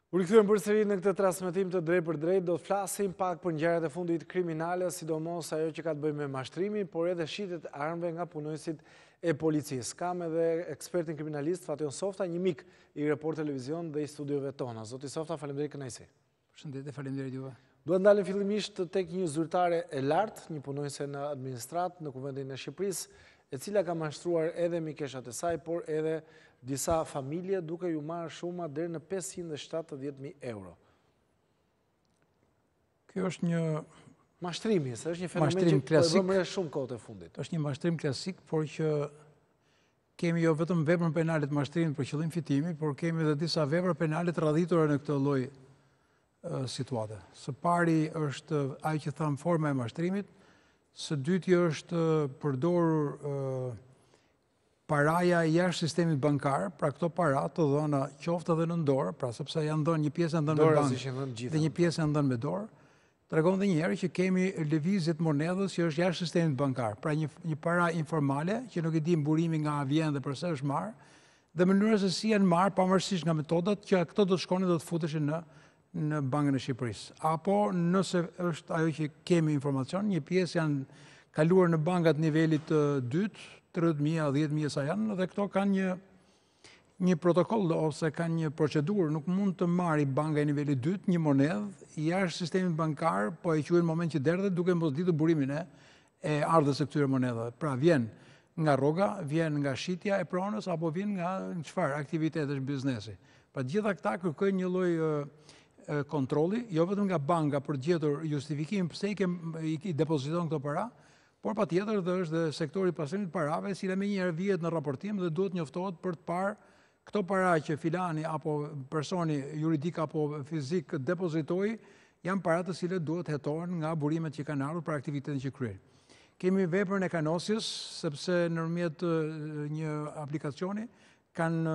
U rikthyem përsëri në këtë transmetim të drejt për drejt, do të flasim pak për ngjarjet e fundit kriminale, sidomos ajo që ka të bëjë me mashtrimin, por edhe shitjet e armëve nga punonësit e policisë. Kam edhe ekspertin kriminalist TV Softa, një mik i Report Televizion dhe i studiove tona. Zoti Softa, faleminderit kënaqësi. Përshëndetje, faleminderit juve. Duhet ndalem fillimisht tek një zyrtare e lartë, një punonjëse në administrat në Kuvendin e Shqipërisë, e cila ka mashtruar edhe mikeshat e saj, por edhe disa familje, duke ju marrë shuma deri në 570.000 euro. Kjo është një mashtrimi, se është një fenomen që po vëmë shumë kohë të fundit. Është një mashtrim klasik, por që kemi jo vetëm veprën penale të mashtrimit për qëllim fitimi, por kemi edhe disa vepra penale të radhitura në këtë lloj situate. Së pari është ajo që tham forma e mashtrimit, së dyti është përdorur paraja jashtë sistemit bankar, pra këto para të dhëna qoftë edhe në dorë, pra sepse janë dhënë një pjesë janë dhënë me bankë dhe një pjesë janë dhënë me dorë, tregon edhe një herë që kemi lëvizje të monedhës që është jashtë sistemit bankar, pra një para informale që nuk e di mburimi nga vjen dhe pse është marrë, dhe mënyra se si janë marrë pavarësisht nga metodat që këto do të shkonin do të futeshin në Bankën e Shqipërisë. Apo nëse është ajo që kemi informacion, një pjesë janë kaluar në bankat nivelit të dytë, 30.000, 10.000 sa janë, dhe këto kanë një protokoll ose kanë një procedurë, nuk mund të marrë banka e nivelit dytë një monedhë jashtë sistemit bankar, po e quajnë moment që derdhet duke mos ditur burimin e ardhës së këtyre monedhave. Pra vjen nga rroga, vjen nga shitja e pronës apo vjen nga çfarë aktivitetesh biznesi. Pra gjitha këta kërkojnë një lloj kontrolli, jo vetëm nga banka për të gjetur justifikim pse i depoziton këto para, por patjetër dhe është dhe sektori pasrimit parave, cila menjëherë vihet në raportim dhe duhet njoftohet për të parë këto para që filani apo personi juridik apo fizik depozitoi, janë para të cilat duhet hetohen nga burimet që kanë ardhur për aktivitetin që kryen. Kemi veprën e kanosjes, sepse nëpërmjet një aplikacioni kanë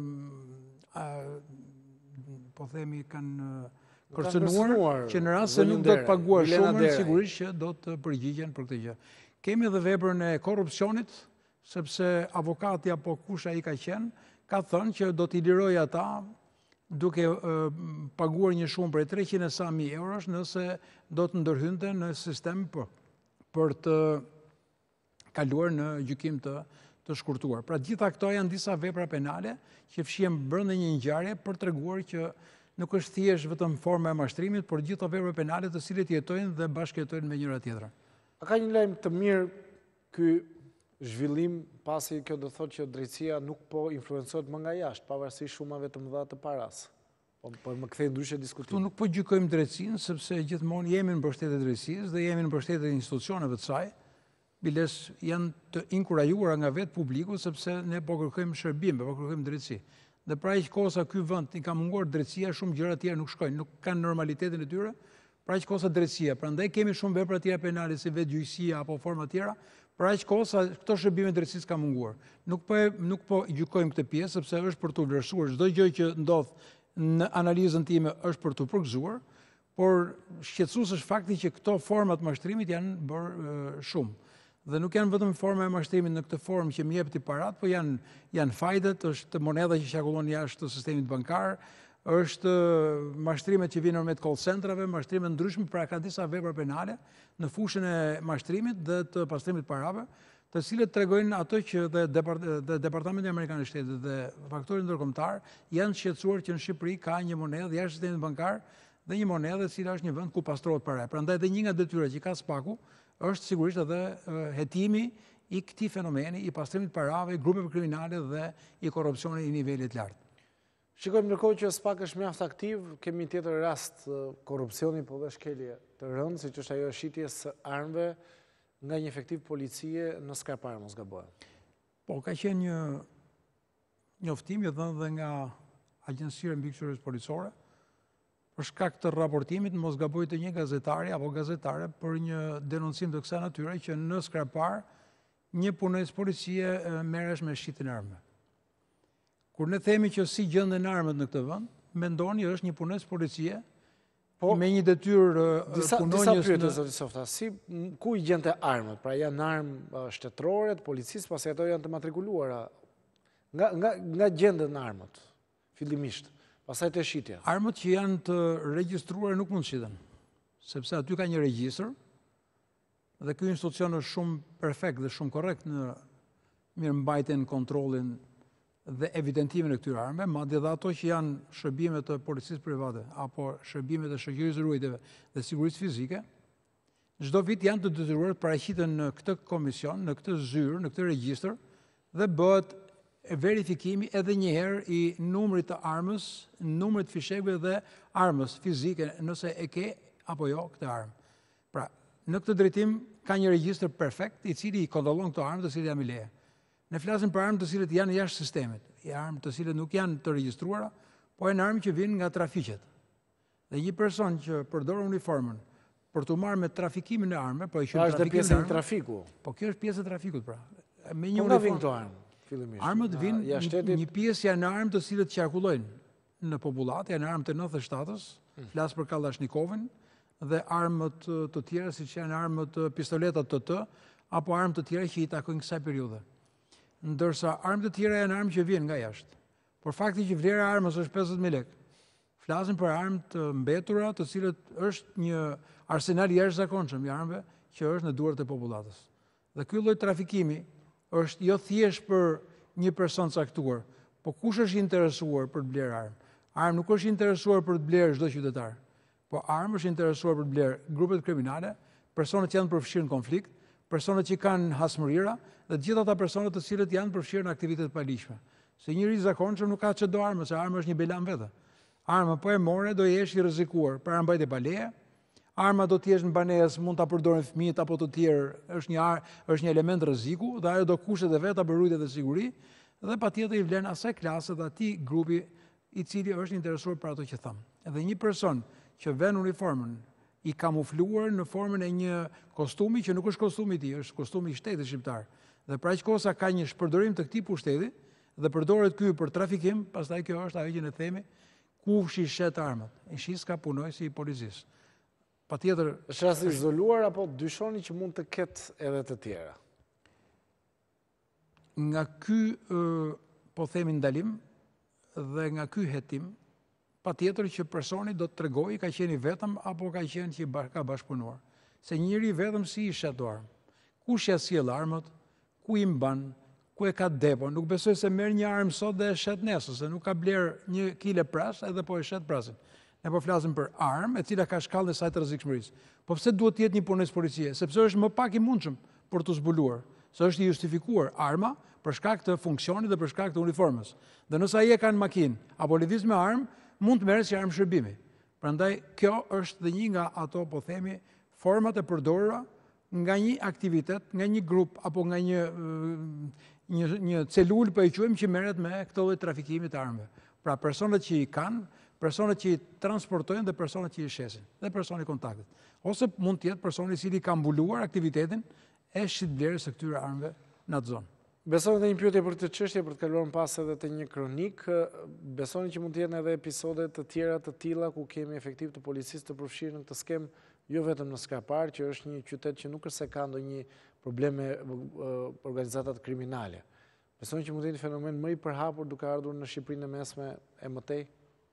kërcënuar që në rast se nuk do të paguar shumën, sigurisht që do të përgjigjen për këtë gjë. Kemi edhe veprën e korrupsionit, sepse avokati apo kush ai ka qenë, ka thënë që do t'i liroj ata duke paguar një shumë prej 300.000 eurosh nëse do të ndërhynte në sistem për të kaluar në gjykim të shkurtuar. Pra gjitha këto janë disa vepra penale që fshihen brenda një ngjarje për treguar që nuk është thjesht vetëm forma e mashtrimit, por gjitha vepra penale të cilët jetojnë dhe bashkëjetojnë me njëra tjetrën. A ka një lajm të mirë ky zhvillim, pasi kjo do thotë që drejtësia nuk po influencohet më nga jashtë, pavarësisht shumave të mëdha të paras. Po më kthej ndryshe diskutim. Tu nuk po gjykojmë drejtësinë, sepse gjithmonë jemi në mbështetje të drejtësisë dhe jemi në mbështetje të institucioneve të saj. Biles janë të inkurajuara nga vetë publiku, sepse ne po kërkojmë shërbim, po kërkojmë drejtësi. Dhe pra aq kohë sa ky vend i ka munguar drejtësia, shumë gjëra të tjera nuk shkojnë, nuk kanë normalitetin e tyre, pra aq kohë sa drejtësia. Prandaj kemi shumë vepra të tjera penale si vetë gjyqësia apo forma të tjera, pra aq kohë sa këto shërbime drejtësisë ka munguar. Nuk po gjykojmë këtë pjesë sepse është për të vlerësuar çdo gjë që ndodh në analizën time është për të përgëzuar, por shqetësues është fakti që këto forma të mashtrimit janë bërë shumë. Dhe nuk janë vetëm forma e mashtrimit në këtë formë që më jep ti parat, po janë fajdet, është monedha që qarkullon jashtë sistemit bankar, është mashtrimet që vinë me call centrave, mashtrime ndryshme, pra ka disa vepra penale në fushën e mashtrimit dhe të pastrimit parave, të cilët tregojnë ato që dhe Departamenti Amerikan e Shtetit dhe faktori ndërkombëtar janë shqetësuar që në Shqipëri ka një monedhë jashtë sistemit bankar dhe një monedhë e cila është një vend ku pastrohet para. Prandaj edhe një nga detyrat që ka SPAK-u është sigurisht edhe hetimi i këtij fenomeni i pastrimit parave, grupeve kriminale dhe i korrupsionit i nivelit lartë. Shikojmë ndërkohë që SPAK është mjaft aktiv, kemi një tjetër rast korrupsioni po dhe shkelje të rëndë, siç është ajo e shitjes së armëve nga një efektiv policie në Skarpar, mos gabohem. Po, ka qenë një njoftim i dhënë dhe nga Agjencia e Mbikëqyrjes Policore për shkak të raportimit mos gaboj të një gazetari apo gazetare për një denoncim të kësaj natyre që në Skarpar një punonjës policie merresh me shitjen e armëve. Kur ne themi që si gjenden armët në këtë vend, mendoni është një punonjës policie me një detyrë punonjës. Disa pyetje zoti Softa, ku i gjente armët? Pra janë armë shtetërore të policisë, pasi ato janë të matrikuluara. Nga gjenden armët fillimisht. Pastaj të shitja. Armët që janë të regjistruar nuk mund shiten, sepse aty ka një regjistër dhe ky institucion është shumë perfekt dhe shumë korrekt në mirëmbajtjen, kontrollin dhe evidentimin e këtyre armëve, madje edhe ato që janë shërbimet të policisë private apo shërbimet e shoqërisë ruajtjeve dhe sigurisë fizike, çdo vit janë të detyruar të paraqiten në këtë komision, në këtë zyrë, në këtë regjistër dhe bëhet verifikimi edhe një herë i numrit të armës, numrit të fishekëve dhe armës fizike, nëse e ke apo jo këtë armë. Pra, në këtë drejtim ka një regjistër perfekt i cili i kontrollon këto armë të cilat janë me leje. Ne flasim për armë të cilët janë jashtë sistemit, armë të cilët nuk janë të regjistruara, po janë armë që vinë nga trafiqet. Dhe një person që përdor uniformën për të marrë me trafikimin e armëve, po është pjesë e trafiku. Po kjo është pjesë e trafikut, pra. Me një uniformë këto armë. Armët vinë, një pjesë janë armë të cilët qarkullojnë në popullat, janë armë të 97-ës, flas për Kalashnikovin, dhe armët të tjera, siç janë armët pistoletat TT, apo armë të tjera që i takojnë kësaj periudhe. Ndërsa armët të tjera janë armë që vijnë nga jashtë. Por fakti që vlera e armës është 50.000 lekë. Flasim për armë të mbetura, të cilët është një arsenal i jashtëzakonshëm i armëve që është në duart e popullatës. Dhe ky lloj trafikimi është jo thjesht për një person caktuar, po kush është interesuar për të blerë armë? Armë nuk është interesuar për të blerë çdo qytetar, po armë është interesuar për të blerë grupet kriminale, personat që janë përfshirë në konflikt, personat që kanë hasmërira dhe gjithë ata personat të cilët janë përfshirë në aktivitete paligjshme. Se njëri i zakonshëm nuk ka çdo armë, se arma është një belam vetë. Arma po e more do jesh i rrezikuar para mbajtje pa leje. Arma do të jesh në banesë, mund ta përdorin fëmijët apo të tjerë, është një element rreziku dhe ajo do kushtet e veta për rujtje dhe siguri dhe patjetër i vlen asaj klase dhe atij grupi i cili është interesuar për ato që tham. Edhe një person që vën uniformën i kamufluar në formën e një kostumi që nuk është kostumi i tij, është kostumi i shtetit shqiptar. Dhe për aq kohë sa ka një shpërdorim të këtij pushteti dhe përdoret ky për trafikim, pastaj kjo është ajo që ne themi ku shishet armët. I shis ka punojësi i policisë. Patjetër, është rast i izoluar apo dyshoni që mund të ketë edhe të tjera? Nga ky po themi ndalim dhe nga ky hetim, patjetër që personi do të tregojë ka qenë i vetëm apo ka qenë që ka bashkëpunuar. Se njëri i vetëm si i shet armë. Kush ja sjell armët, ku i mban, ku e ka depo. Nuk besoj se merr një armë sot dhe e shet nesër, se nuk ka bler 1 kile pras edhe po e shet prasin. Ne po flasim për armë e cila ka shkallën e saj të rrezikshmërisë. Po pse duhet të jetë një punonjës policie? Sepse është më pak i mundshëm për të zbuluar, se është i justifikuar arma për shkak të funksionit dhe për shkak të uniformës. Dhe nëse ai e ka në makinë apo lëviz me armë, mund të merret si armë shërbimi. Prandaj kjo është dhe një nga ato, po themi, format e përdorura nga një aktivitet, nga një grup apo nga një celul, po e quajmë, që merret me këtë lloj trafikimi të armëve. Pra personat që i kanë, personat që i transportojnë dhe personat që i shesin, dhe personi kontaktit. Ose mund të jetë personi i cili ka mbuluar aktivitetin e shitblerjes së këtyre armëve në atë zonë. Besoni të një pyetje për këtë çështje për të kaluar më pas edhe të një kronik, besoni që mund të jenë edhe episode të tjera të tilla ku kemi efektiv të policisë të përfshirë në këtë skem, jo vetëm në Skapar, që është një qytet që nuk është se ka ndonjë probleme organizatat kriminale. Besoni që mund të jenë fenomen më i përhapur duke ardhur në Shqipërinë e mesme e mëtej?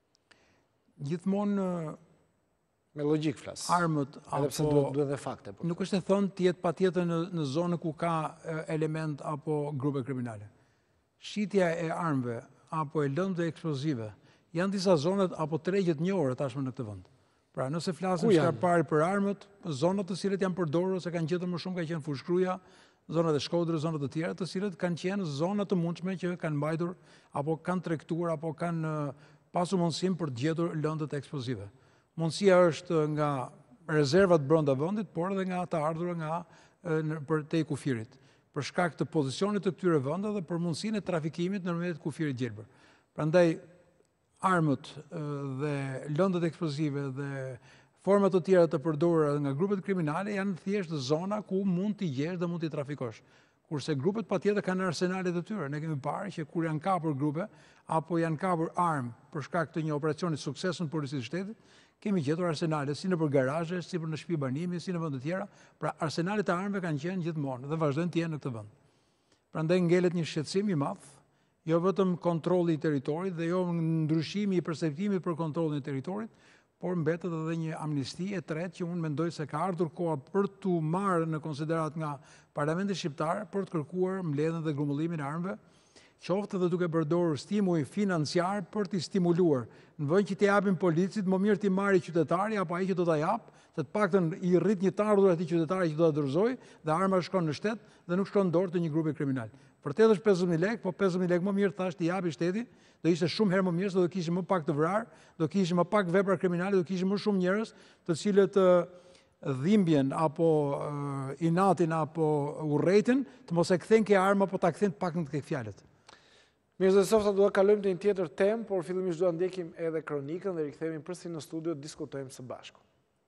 Gjithmonë me logjik flas. Armët edhe pse duhet edhe fakte. Nuk është e thënë të jetë patjetër në zonë ku ka element apo grupe kriminale. Shitja e armëve apo e lëndëve eksplozive janë disa zonet apo tregjet njohura tashmë në këtë vend. Pra nëse flasim Shqiptar për armët, zonat të cilat janë përdorur ose kanë gjetur më shumë ka qenë Fushkruja, zonat e Shkodrës, zonat të tjera të cilat kanë qenë zona të mundshme që kanë mbajtur apo kanë tregtuar apo kanë pasur mundësim për të gjetur lëndët eksplozive. Mundësia është nga rezervat brenda vendit, por edhe nga të ardhura nga tej kufirit, për shkak të pozicionit të këtyre vendeve dhe për mundësinë e trafikimit nëpërmjet kufirit gjelbër. Prandaj armët dhe lëndët eksplozive dhe forma të tjera të përdorura nga grupet kriminale janë thjesht zona ku mund t'i gjesh dhe mund t'i trafikosh. Kurse grupet patjetër kanë arsenalet e tyre. Ne kemi parë që kur janë kapur grupe apo janë kapur armë për shkak të një operacioni suksesshëm të policisë së shtetit, kemi gjetur arsenale si nëpër garazhe, si në shtëpi banimi, si në vende të tjera. Pra arsenalet e armëve kanë qenë gjithmonë dhe vazhdojnë të jenë në këtë vend. Prandaj ngelet një shqetësim i madh, jo vetëm kontrolli i territorit dhe jo ndryshimi i perceptimit për kontrollin e territorit, por mbetet edhe një amnisti e tretë që unë mendoj se ka ardhur koha për t'u marrë në konsiderat nga Parlamenti shqiptar për të kërkuar mbledhjen dhe grumbullimin e armëve, qoftë edhe duke përdorur stimuj financiar për t'i stimuluar. Në vend që t'i japin policit, më mirë t'i marrë qytetari apo ai që do ta jap, se të paktën i rrit një të ardhur atij qytetari që do ta dorëzojë dhe arma shkon në shtet dhe nuk shkon në dorë të një grupi kriminal. Vërtet është 50.000 lekë, po 50.000 lekë më mirë thash t'i japi shteti, do ishte shumë herë më mirë, se do kishim më pak të vrarë, do kishim më pak vepra kriminale, do kishim më shumë njerëz të cilët dhimbjen apo inatin apo urrejtin të mos e kthejnë ke arma, po ta kthejnë pak në tek fjalët. Mirë, zoti Softa, do të kalojmë te një tjetër temë, por fillimisht do ta ndjekim edhe kronikën dhe rikthehemi përsëri në studio të diskutojmë së bashku.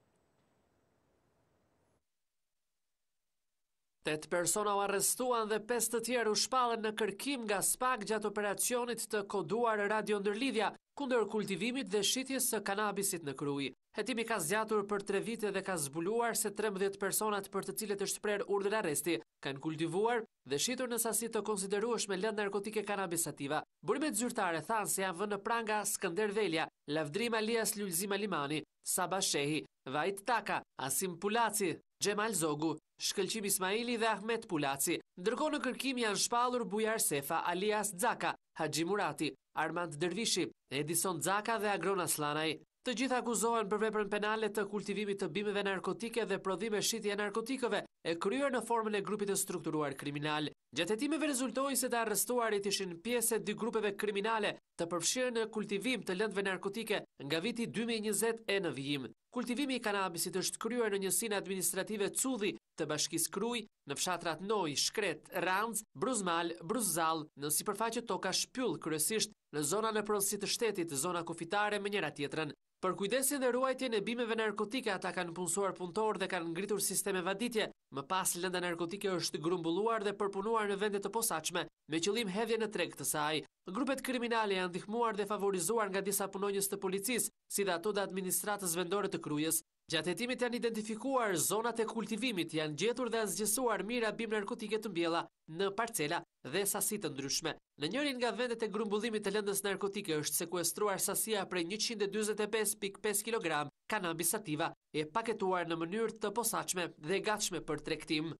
8 persona u arrestuan dhe 5 të tjerë u shpallën në kërkim nga SPAK gjatë operacionit të koduar radio ndërlidhja kundër kultivimit dhe shitjes së kanabisit në Krujë. Hetimi ka zgjatur për 3 vite dhe ka zbuluar se 13 personat për të cilët është shprehur urdhër arresti kanë kultivuar dhe shitur në sasi të konsiderueshme lëndë narkotike kanabisativa. Burimet zyrtare thanë se janë vënë në pranga Skënder Velja, Lavdrim Alias Lulzim Alimani, Saba Shehi, Vajt Taka, Asim Pulaci, Xhemal Zogu, Shkëlqim Ismaili dhe Ahmet Pulaci. Ndërkohë në kërkim janë shpallur Bujar Sefa, Alias Zaka, Haxhi Murati, Armand Dervishi, Edison Zaka dhe Agron Aslanaj. Të gjithë akuzohen për veprën penale të kultivimit të bimeve narkotike dhe prodhime shitje narkotikëve e kryer në formën e grupit të strukturuar kriminal. Gjatë hetimeve rezultoi se të arrestuarit ishin pjesë e 2 grupeve kriminale të përfshirë në kultivim të lëndëve narkotike nga viti 2020 e në vijim. Kultivimi i kanabisit është kryer në njësinë administrative Cudhi të Bashkisë Krujë, në fshatrat Noj, Shkret, Ranz, Bruzmal, Bruzzall, në sipërfaqe toka Shpyll, kryesisht në zona në pronësi të shtetit, zona kufitare me njëra tjetrën. Për kujdesin dhe ruajtjen e bimeve narkotike, ata kanë punësuar punëtor dhe kanë ngritur sisteme vaditje. Më pas lënda narkotike është grumbulluar dhe përpunuar në vende të posaçme, me qëllim hedhje në treg të saj. Grupet kriminale janë ndihmuar dhe favorizuar nga disa punonjës të policisë, si dhe ato të administratës vendore të Krujës. Gjatë hetimit janë identifikuar zonat e kultivimit, janë gjetur dhe zgjesuar mira bim narkotike të mbjella në parcela dhe sasi të ndryshme. Në njërin nga vendet e grumbullimit të lëndës narkotike është sekuestruar sasia prej 145.5 kg kanabis sativa e paketuar në mënyrë të posaçme dhe gatshme për tregtim.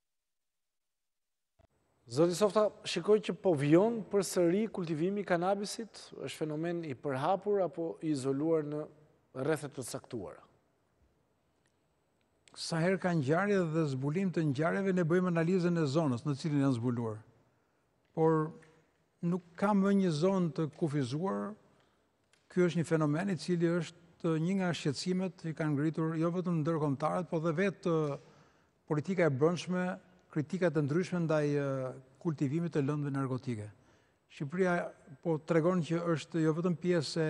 Zoti Softa, shikoj që po vjon përsëri kultivimi i kanabisit, është fenomen i përhapur apo i izoluar në rrethet të caktuara? Sa herë ka ngjarje dhe zbulim të ngjarjeve, ne bëjmë analizën e zonës në cilin janë zbuluar. Por nuk ka më një zonë të kufizuar. Ky është një fenomen i cili është një nga shqetësimet që kanë ngritur jo vetëm ndërkombëtarët, por dhe vetë politika e brendshme, kritikat të ndryshme ndaj kultivimit të lëndëve narkotike. Shqipëria po tregon që është jo vetëm pjesë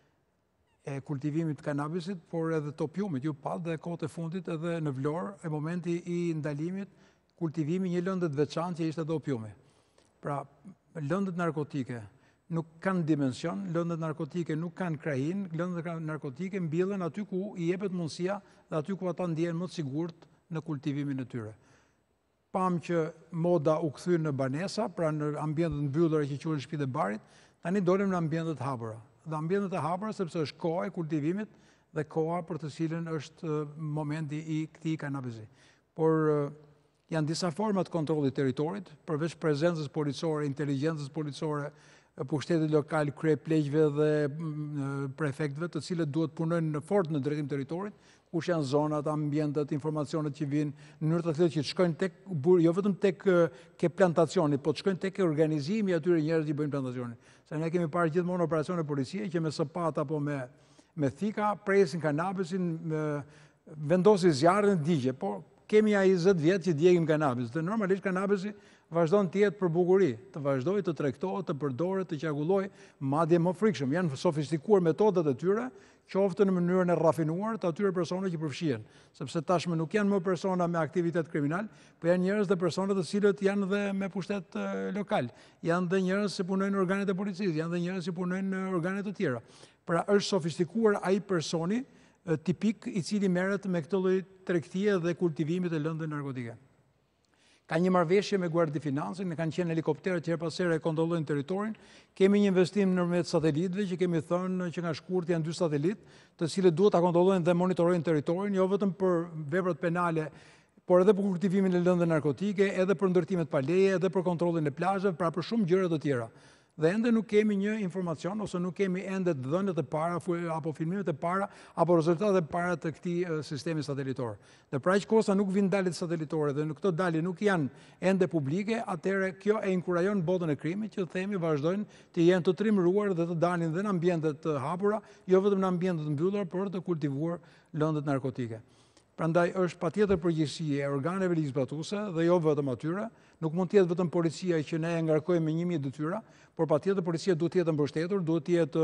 e kultivimit të kanabisit, por edhe të opiumit. Ju pat dhe kohët e fundit edhe në Vlorë, e momenti i ndalimit, kultivimi një lëndë të veçantë që ishte edhe opiumi. Pra, lëndët narkotike nuk kanë dimension, lëndët narkotike nuk kanë krahin, lëndët narkotike mbillen aty ku i jepet mundësia dhe aty ku ata ndjehen më të sigurt në kultivimin e tyre. Pam që moda u kthy në banesa, pra në ambientet mbyllura që quhen shtëpitë e barit, tani dolem në ambientet të hapura. Dhe ambientet e hapura sepse është koha e kultivimit dhe koha për të cilën është momenti i këtij kanabisi. Por janë disa forma të kontrollit të territorit, përveç prezencës policore, inteligjencës policore, pushtetit lokal, kryepleqjve dhe prefektëve, të cilët duhet punojnë fort në drejtim territorit, kush janë zonat, ambientet, informacionet që vinë, në mënyrë të tillë që të shkojnë tek jo vetëm tek ke plantacioni, po të shkojnë tek organizimi atyre njerëzve që bëjnë plantacionin. Se ne kemi parë gjithmonë operacione policie që me sapat apo me thika presin kanabisin, vendosin zjarrin, digje, por kemi ai 20 vjet që djegim kanabis. Dhe normalisht kanabisi vazhdon të jetë për bukuri, të vazhdojë të tregtohet, të përdoret, të qarkullojë, madje më frikshëm. Janë sofistikuar metodat e tyre, qoftë në mënyrën e rafinuar të atyre personave që përfshihen, sepse tashmë nuk janë më persona me aktivitet kriminal, por janë njerëz dhe persona të cilët janë dhe me pushtet lokal, janë dhe njerëz që punojnë në organet e policisë, janë dhe njerëz që punojnë në organet të tjera. Pra është sofistikuar ai personi tipik i cili merret me këtë lloj tregtie dhe kultivimit të lëndëve narkotike. Ka një marrëveshje me Guardia Financën, ne kanë qenë helikopterët që her pas here kontrollojnë territorin. Kemi një investim nëpërmjet satelitëve që kemi thënë që nga shkurt janë 2 satelitë, të cilët duhet ta kontrollojnë dhe monitorojnë territorin, jo vetëm për veprat penale, por edhe për kultivimin e lëndëve narkotike, edhe për ndërtimet pa leje, edhe për kontrollin e plazheve, pra për shumë gjëra të tjera. Dhe ende nuk kemi një informacion, ose nuk kemi ende dhënat e para, apo filmimet e para, apo rezultatet e para të këtij sistemi satelitor. Dhe pra që kosa nuk vinë daljet satelitore dhe këto dalje nuk janë ende publike, atëherë kjo e inkurajon botën e krimit që themi vazhdojnë të jenë të trimëruar dhe të dalin dhe në ambiente të hapura, jo vetëm në ambiente të mbyllura, por të kultivuar lëndët narkotike. Prandaj është patjetër përgjegjësi e organeve ligjzbatuese dhe jo vetëm atyre. Nuk mund të jetë vetëm policia që ne e ngarkojmë me 1000 detyra, por patjetër policia duhet të jetë mbështetur, duhet të jetë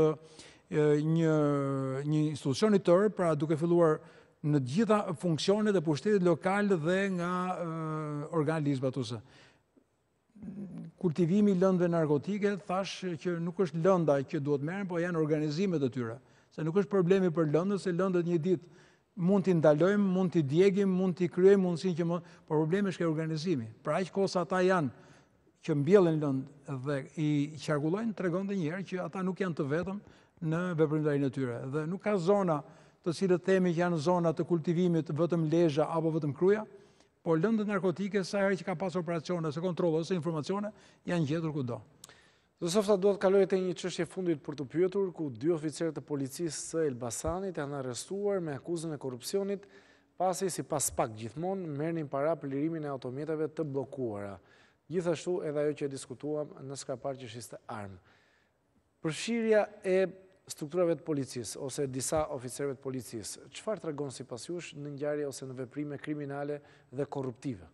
një institucion i tërë, pra duke filluar në të gjitha funksionet e pushtetit lokal dhe nga organ ligjzbatuese. Kultivimi i lëndëve narkotike, thash që nuk është lënda që duhet merren, por janë organizimet e tyre. Se nuk është problemi për lëndën, se lëndët një ditë mund t'i ndalojmë, mund t'i djegim, mund t'i kryejmë mundësinë që por problemi është ke organizimi. Pra aq kosa ata janë që mbjellin lëndë dhe i qarkullojnë, tregon edhe një herë që ata nuk janë të vetëm në veprimtarinë e tyre. Dhe nuk ka zona të cilët themi që janë zona të kultivimit vetëm lezha apo vetëm kruja, por lëndët narkotike sa herë që ka pas operacione ose kontrolle ose informacione janë gjetur kudo. TV Softa duhet kaloj te një çështje fundit për të pyetur, ku 2 oficerë të policisë së Elbasanit janë arrestuar me akuzën e korrupsionit, pasi sipas pak gjithmonë merrnin para për lirimin e automjeteve të bllokuara. Gjithashtu edhe ajo që diskutuam në skapar që ishte armë. Përfshirja e strukturave të policisë ose disa oficerëve të policisë, çfarë tregon sipas jush në ngjarje ose në veprime kriminale dhe korruptive?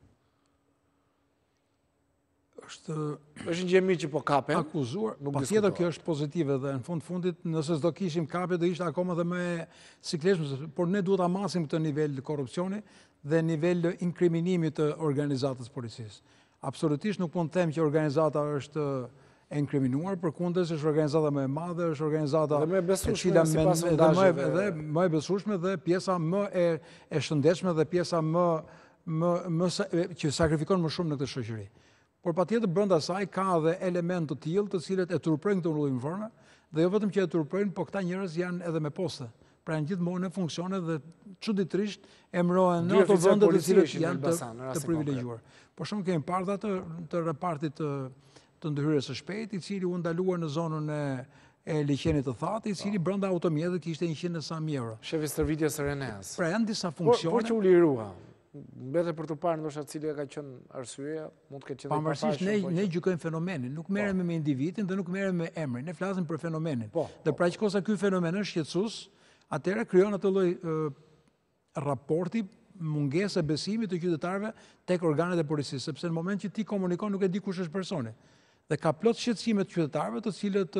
Është një gjë mirë që po kapen. Akuzuar, patjetër kjo është pozitive dhe në fundit nëse s'do kishim kapje do ishte akoma dhe më sikletshëm, por ne duhet ta masim këtë nivel korrupsioni dhe nivel inkriminimi të organizatës policisë. Absolutisht nuk mund të them që organizata është e inkriminuar, përkundër është organizata më e madhe, është organizata dhe më e besueshme sipas sondazheve, dhe më e besueshme dhe pjesa më e shëndetshme dhe pjesa më që sakrifikon më shumë në këtë shoqëri. Por patjetër brenda saj ka edhe elementë të tillë të cilët e turprojnë këtë lloj forme dhe jo vetëm që e turprojnë, por këta njerëz janë edhe me poste. Pra janë gjithmonë në funksione dhe çuditërisht emërohen në ato vende të cilët janë të privilegjuar. Por shumë kemi parë të repartit të ndërhyrjes së shpejtë, i cili u ndaluar në zonën e liçenit të thatë, i cili brenda automjetit kishte 100 e sa mijë euro. Shefi i stërvitjes së Reneas. Pra janë disa funksione. Por që u lirua. Mbetet për të parë ndoshta cili ka qenë arsyeja, mund të ketë qenë pavarësisht ne gjykojmë fenomenin, nuk merremi me individin dhe nuk merremi me emrin, ne flasim për fenomenin. Dhe pra që kosa ky fenomen është shqetësues, atëherë krijon atë lloj raporti mungesë e besimit të qytetarëve tek organet e policisë, sepse në moment që ti komunikon nuk e di kush është personi. Dhe ka plot shqetësime të qytetarëve të cilët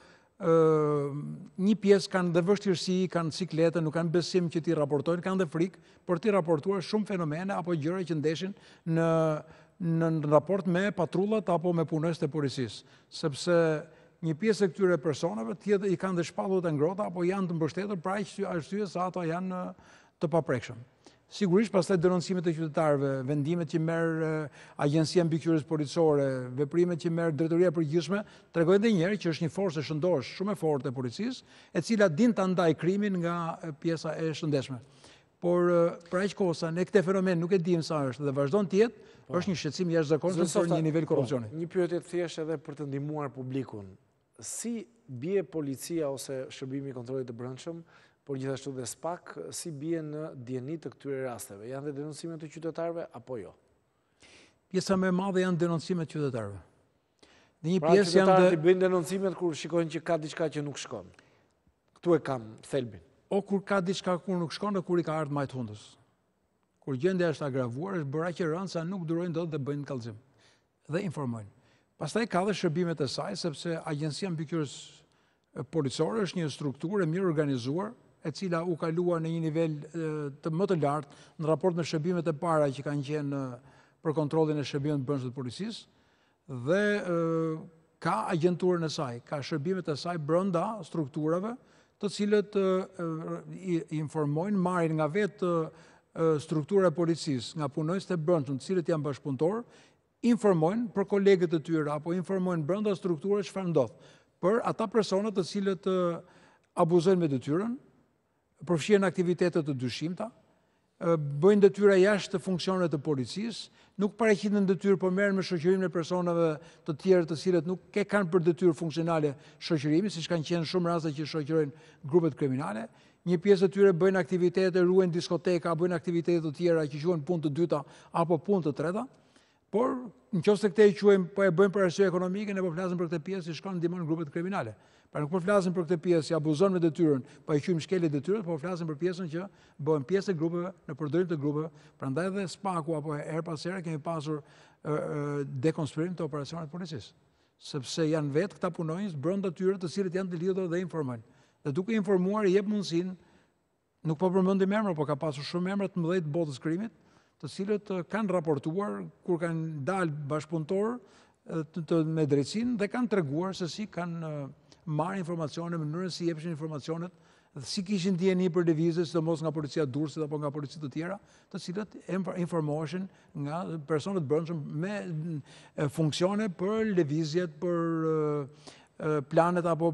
një pjesë kanë dhe vështirësi, kanë ciklete, nuk kanë besim që ti raportojnë, kanë dhe frikë për ti raportuar shumë fenomene apo gjëra që ndeshin në raport me patrullat apo me punonjësit e policisë, sepse një pjesë e këtyre personave tjetër i kanë dhe shpallur të ngrohta apo janë të mbështetur për aq arsye sa ato janë të paprekshëm. Sigurisht pastaj denoncimet e qytetarëve, vendimet që merr Agjencia Mbikëqyrjes Policore, veprimet që merr Drejtoria e Përgjithshme, tregojnë edhe një herë që është një forcë shëndosh shumë e fortë e policisë, e cila din ta ndaj krimin nga pjesa e shëndetshme. Por për aq kohë ne këtë fenomen nuk e dim sa është dhe vazhdon të jetë, është një shqetësim jashtëzakonshëm për një nivel korrupsioni. Një pyetje thjesht edhe për të ndihmuar publikun. Si bie policia ose shërbimi i kontrollit të brendshëm, por gjithashtu dhe SPAK, si bie në dieni të këtyre rasteve? Janë dhe denoncimet të qytetarëve apo jo? Pjesa më e madhe janë denoncimet të qytetarëve. Dhe një pra pjesë janë qytetarët i bëjnë denoncimet kur shikojnë që ka diçka që nuk shkon. Ktu e kam thelbin. O kur ka diçka kur nuk shkon, o kur i ka ardhur majt hundës. Kur gjendja është agravuar, është bërë aq e rëndë sa nuk durojnë dot dhe bëjnë kallëzim dhe informojnë. Pastaj ka dhe shërbimet e saj, sepse Agjencia Mbikëqyrjes Policore është një strukturë e mirë organizuar, e cila u kalua në një nivel më të lartë në raport me shërbimet e para që kanë qenë për kontrollin e shërbimeve të brendshme të policisë dhe ka agjenturën e saj, ka shërbimet e saj brenda strukturave, të cilët i informojnë, marrin nga vetë struktura e policisë nga punonjësit e brendshëm, të cilët janë bashkëpunëtor, informojnë për kolegët e tyre apo informojnë brenda strukturës çfarë ndodh. Për ata persona të cilët abuzojnë me detyrën, përfshihen aktivitete të dyshimta, bëjnë detyra jashtë funksionet të policisë, nuk paraqiten detyrë, por merren me shoqërimin e personave të tjerë të cilët nuk kanë për detyrë funksionale shoqërimi, siç kanë qenë shumë raste që shoqërojnë grupet kriminale. Një pjesë e tyre bëjnë aktivitete, ruajnë diskoteka, bëjnë aktivitete të tjera që quhen punë të dyta apo punë të treta. Por nëse këte i quajmë, po e bëjmë për arsye ekonomike, ne po flasim për këtë pjesë që shkon ndihmon grupet kriminale. Pra nuk po flasim për këtë pjesë që abuzon me detyrën, po e quajmë shkelje detyrës, po flasim për pjesën që bëhen pjesë e grupeve në përdorim të grupeve. Prandaj edhe spaku apo her pas here kemi pasur dekonstruim të operacionet policisë, sepse janë vetë këta punonjës brenda tyre të cilët janë të lidhur dhe informojnë. Dhe duke informuar i jep mundësinë, nuk po përmendim emra, po ka pasur shumë emra të mëdhenj të botës krimit, të cilët kanë raportuar kur kanë dalë bashkëpunëtor me drejtsinë dhe kanë treguar se si kanë marrë informacione, mënyrën si jepshin informacionet, dhe si kishin dieni për lëvizje, sidomos nga policia Durrësit apo nga polici të tjera, të cilët informoheshin nga personat brendshëm me funksione për lëvizjet, për planet apo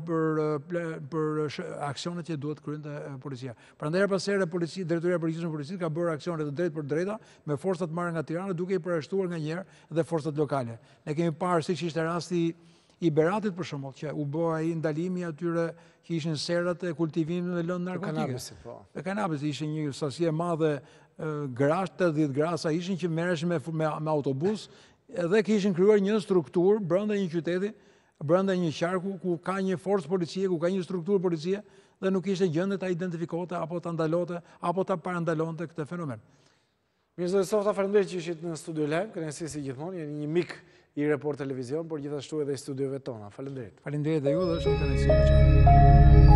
për aksionet që duhet kryente policia. Prandaj her pas here drejtoria e përgjithshme e policisë ka bërë aksione të drejtë për drejta me forcat marrë nga Tirana, duke i përjashtuar nganjëherë dhe forcat lokale. Ne kemi parë siç ishte rasti i Beratit për shembull, që u bë ai ndalimi atyre që ishin serat e kultivimit në lëndë narkotike. E kanabis ishin një sasi e madhe grash, 80 grasa ishin që merreshin me autobus dhe kishin krijuar një strukturë brenda një qyteti, brenda një qarku ku ka një forcë policie, ku ka një strukturë policie dhe nuk ishte gjendje ta identifikote apo ta ndalote apo ta parandalonte këtë fenomen. Mirë, zoti Softa, faleminderit që ishit në studio live, kënaqësi si gjithmonë, jeni një mik i Report Televizion, por gjithashtu edhe i studiove tona. Faleminderit. Faleminderit dhe ju, dhe është një kënaqësi.